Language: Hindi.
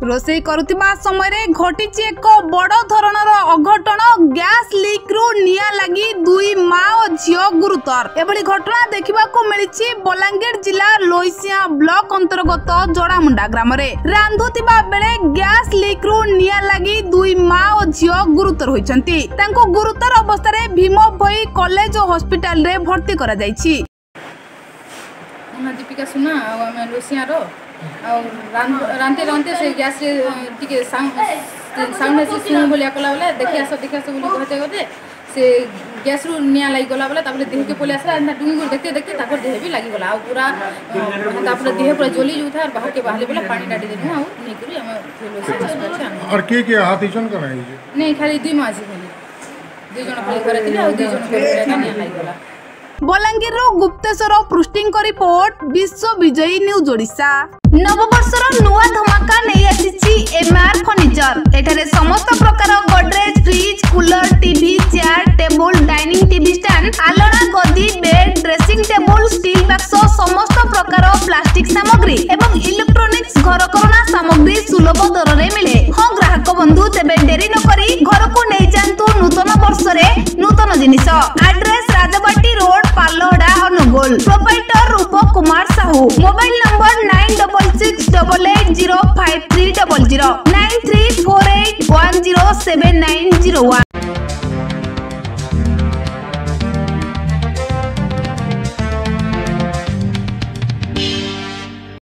रोषे करुवा समय घटी एक बड़ धरणर अघटन। गैस लीक रु निया लगी दुई माँ और झील गुरुतर। एभली घटना देखा मिली बलांगीर जिला लोईसिया ब्लॉक अंतर्गत जड़ामुंडा ग्राम में रांधुवा बेले गैस लीक रु निया लगी दुई माँ और झील गुरुतर होइछंती। तांको गुरुतर अवस्था भीम भोई कॉलेज और हॉस्पिटल रे भर्ती करा जायछि। दीपिका सुना आम लोसिया रांते रांते से गैस टिके साउंड से सुन बोलिया कला बेले देखि आस बोली कहते कहते से गैस रु निया लागि गला बेले तापर देह के पले आसला डुंगी को देखते देखते तापर देह भी लागि गला पूरा तापर देह पूरा जली जुथा और बाहर के बाहर बेले पानी डाटी देनु आ नहीं करी हम लोसिया और के हाथ इचन कराई नहीं खाली दुई मासी खाली दुई जण खाली करे थिले आ दुई जण के निया लागि गला। बलांगीर गुप्तेश्वर पृष्टिंग रिपोर्ट विश्व विजयी न्यूज ओडिशा। नववर्षर नुआ धमाका नहीं आसी एमआर फर्निचर। एठारे समस्त प्रकार Godrej fridge cooler TV chair table dining TV stand आलना गद्दी बेड ड्रेसिंग टेबल स्टील बक्स समस्त प्रकार प्लास्टिक सामग्री एवं इलेक्ट्रॉनिक्स घरकरଣା सामग्री सुलभ दर में मिले। हाँ ग्राहक बंधु तेबे डेरी न करी घर को नहीं जातु नूतन वर्ष रे नूतन जिनिस। Address Rajbati road Paloda Angul. Proprietor Rup Kumar Sahu. Mobile number 9668805300 9348107901।